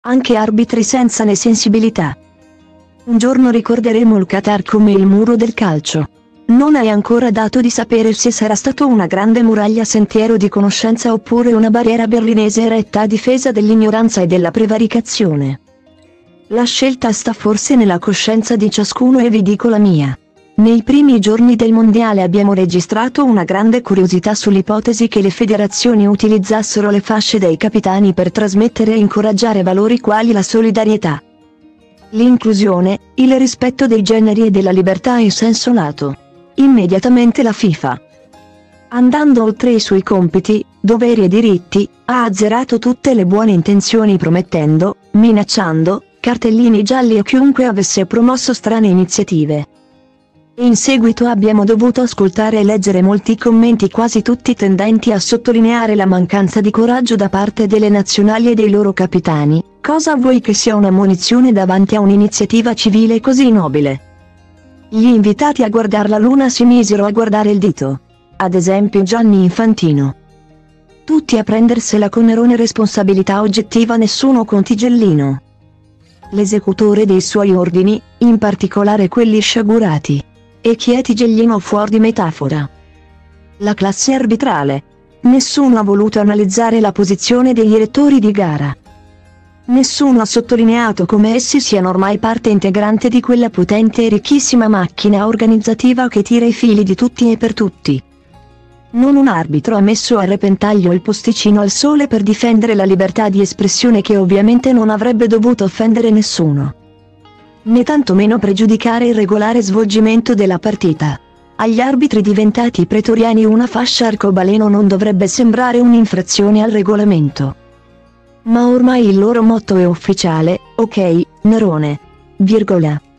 anche arbitri senza né sensibilità. Un giorno ricorderemo il Qatar come il muro del calcio. Non è ancora dato di sapere se sarà stato una grande muraglia sentiero di conoscenza oppure una barriera berlinese eretta a difesa dell'ignoranza e della prevaricazione. La scelta sta forse nella coscienza di ciascuno e vi dico la mia. Nei primi giorni del mondiale abbiamo registrato una grande curiosità sull'ipotesi che le federazioni utilizzassero le fasce dei capitani per trasmettere e incoraggiare valori quali la solidarietà, l'inclusione, il rispetto dei generi e della libertà in senso lato. Immediatamente la FIFA, andando oltre i suoi compiti, doveri e diritti, ha azzerato tutte le buone intenzioni promettendo, minacciando, cartellini gialli a chiunque avesse promosso strane iniziative. In seguito abbiamo dovuto ascoltare e leggere molti commenti quasi tutti tendenti a sottolineare la mancanza di coraggio da parte delle nazionali e dei loro capitani. Cosa vuoi che sia un'ammonizione davanti a un'iniziativa civile così nobile? Gli invitati a guardar la luna si misero a guardare il dito. Ad esempio Gianni Infantino. Tutti a prendersela con errone responsabilità oggettiva, nessuno con tigellino. L'esecutore dei suoi ordini, in particolare quelli sciagurati. E chi è tigellino fuor di metafora? La classe arbitrale. Nessuno ha voluto analizzare la posizione degli elettori di gara. Nessuno ha sottolineato come essi siano ormai parte integrante di quella potente e ricchissima macchina organizzativa che tira i fili di tutti e per tutti. Non un arbitro ha messo a repentaglio il posticino al sole per difendere la libertà di espressione che ovviamente non avrebbe dovuto offendere nessuno, né tantomeno pregiudicare il regolare svolgimento della partita. Agli arbitri diventati pretoriani una fascia arcobaleno non dovrebbe sembrare un'infrazione al regolamento. Ma ormai il loro motto è ufficiale: ok, Nerone. Virgola.